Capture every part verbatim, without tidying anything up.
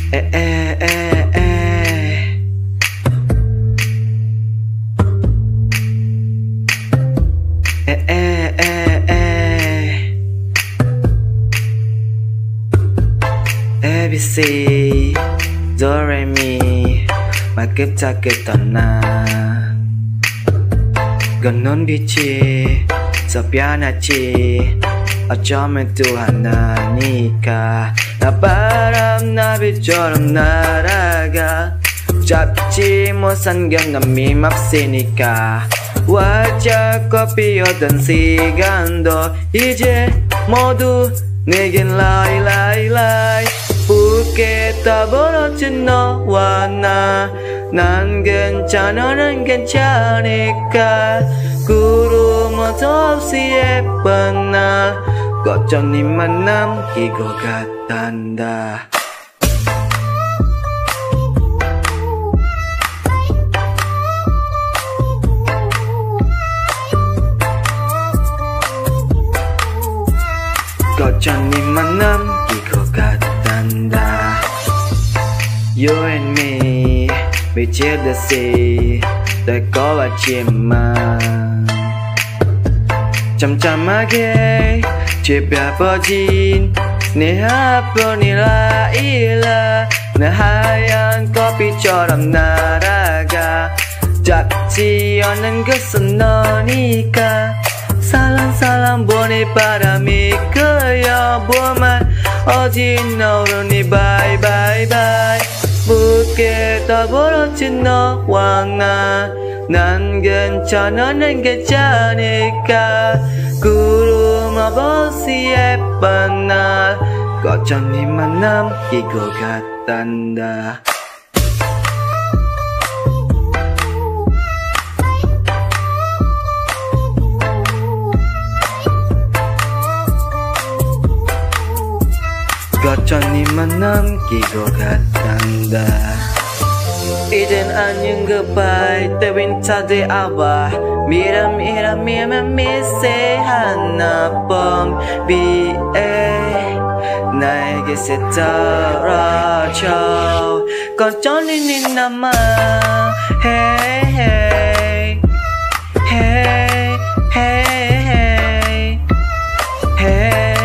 에에에에 에에에에 에이비씨 도레미 말끝 작끝 떠나 건넌 빛이 섭변하지 어쩌면 또 하나니까 나 바람 나비처럼 날아가 잡지 못한 경험이 맙으니까 활짝 꽃피었던 시간도 이제 모두 내겐 라이 라이 라이 붉게 떠버려진 너와 나 난 괜찮아 난 괜찮으니까 구름도 없이 예쁜 나 꽃전님만 남기고 갔단다. 꽃전님만 남기고 갔단다. You and me 미치듯이 될 것 같지만 잠잠하게 지펴버진 네 하뿐이라 일라 내 하얀 커피처럼 날아가 작지 않은 것은 너니까 살랑살랑 보니 바람이 그려보면 어진 너로니 바이바이바이 붉게 떠버려진 너와 나 난 괜찮아 난 괜찮으니까 구름 없이 예쁜 나 꽃전님만 남기고 갔단다. 꽃전님만 남기고 갔단다. 이젠 안녕 goodbye 때윈 차대 아와 미람 이람 미면 미세한 나쁨 비에 나에게 세떨어져 꽃전님이 남아 hey hey hey hey hey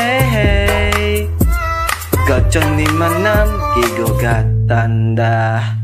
hey 꽃전님만 남기고 갔단다.